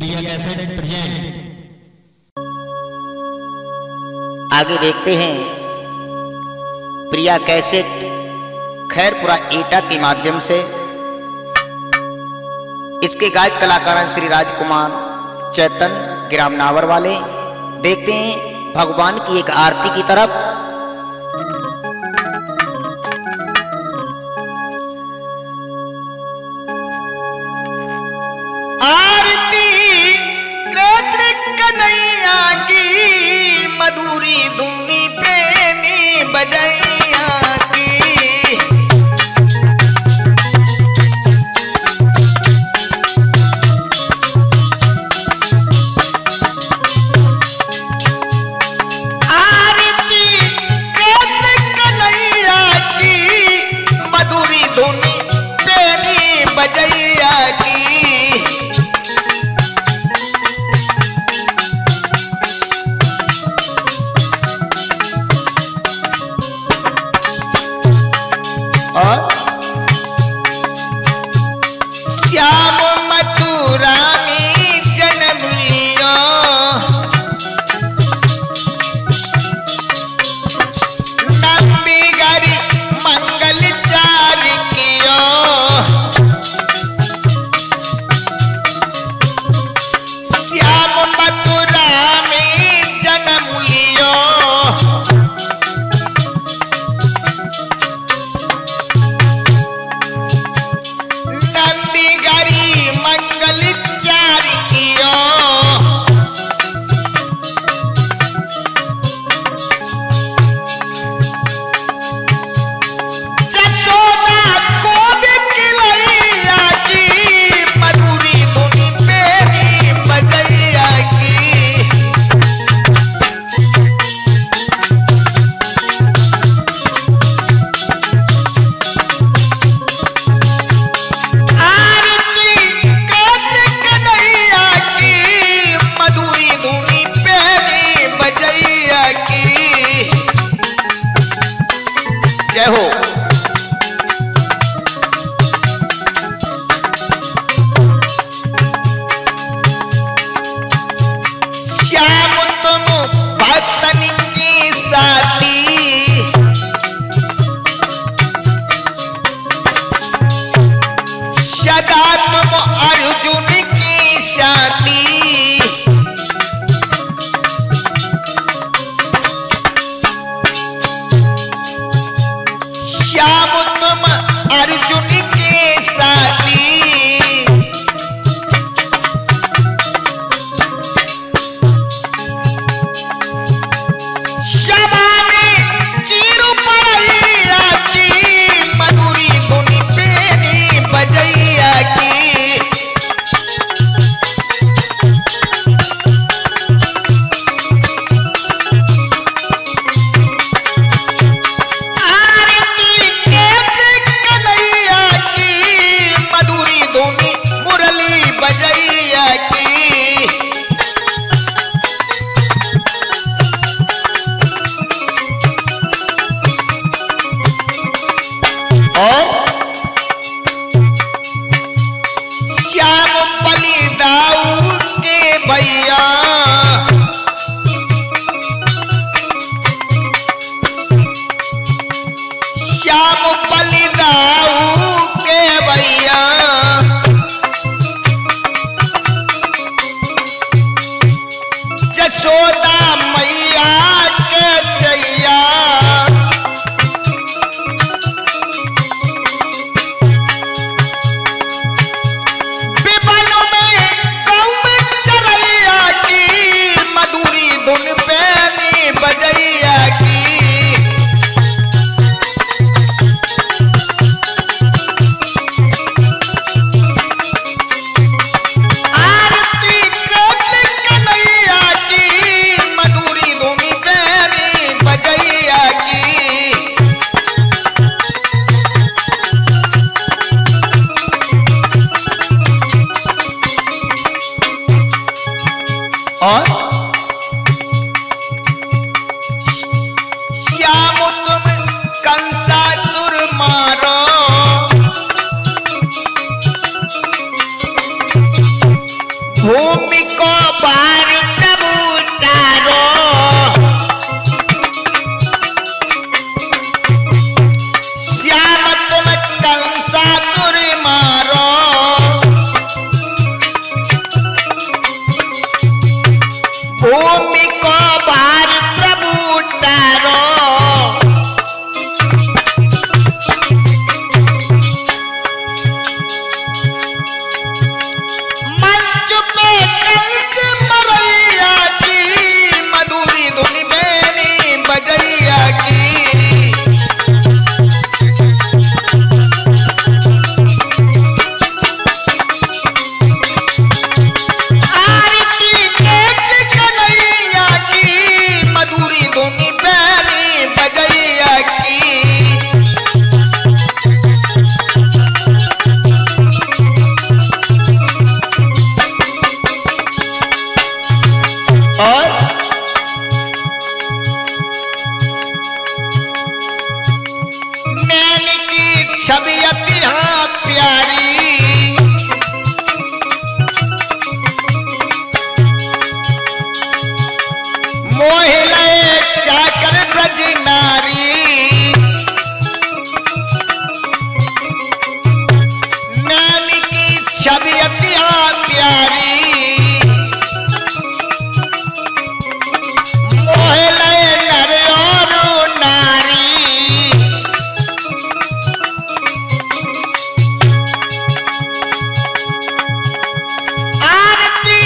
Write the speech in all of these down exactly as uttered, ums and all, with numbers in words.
प्रिया cassette present. आगे देखते हैं प्रिया कैसेट खैरपुरा एटा के माध्यम से। इसके गायक कलाकार हैं श्री राजकुमार चैतन ग्राम नावर वाले। देखते हैं भगवान की एक आरती की तरफ। आरती कृष्ण कन्हैया की मधुरी धुनी पेनी बजैया की। आरती कृष्ण कन्हैया की मधुरी धुनी पेनी बजैया की। श्याम मथुरा में जन्म लियो, नंदीगरी मंगल चार कियो। श्याम मथुरा में जन्म लियो, मंगल चार कियो। जसोदा गोद खिलैया की मधुरी धुनी पेनी बजैया की। जय हो। श्याम तुम भक्तन की साथी, सदा तुम अर्जुन की साथी। श्याम तुम अर्जुन के साथी, सदा में चिर पड़ैया की मधुरी धुनी पेनी बजैया की। श्याम बलिदाऊ के भैया, श्याम बलिदाऊ के भैया। जसोदा मैया के छैया, बजैया की। आरती कृष्ण कन्हैया की मधुरी धुनी पेनी बजैया की। और श्याम तुम कंसासुर मारो, भूमि को भार प्रभु तारो, श्याम तुम कंसासुर मारो, भूमि को भार प्रभु तारो, मंच पे कंस मरैया की, मधुरी धुन बेनी बजैया की, आरती केच कन्हैया की, मधुरी धुन बेनी बजैया की, और नैन की छवि अति हाँ प्यारी, मोह लय जाकर ब्रज नारी, नैन की छवि अति हाँ प्यारी, मोहलय नर और नारी, आरती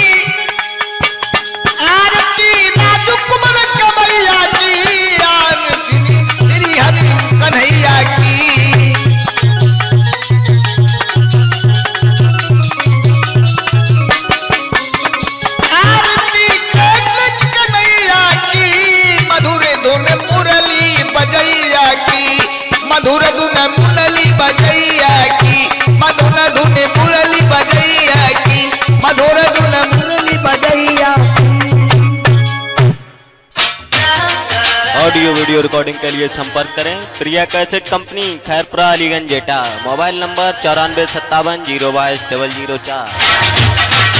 आरती राजकुमार कन्हैया की, आरती श्री हरि कन्हैया की, आरती कृष्ण कन्हैया की, मधुर धुन मुरली बजैया की, मधुर धुन मुरली बजैया की, मधुर धुन मुरली बजैया की, मधुर धुन मुरली बजैया की। ऑडियो वीडियो रिकॉर्डिंग के लिए संपर्क करें प्रिया कैसेट कंपनी, खैरपुरा, अलीगंज, जेटा। मोबाइल नंबर चौरानवे सत्तावन जीरो बाईस डबल जीरो चार।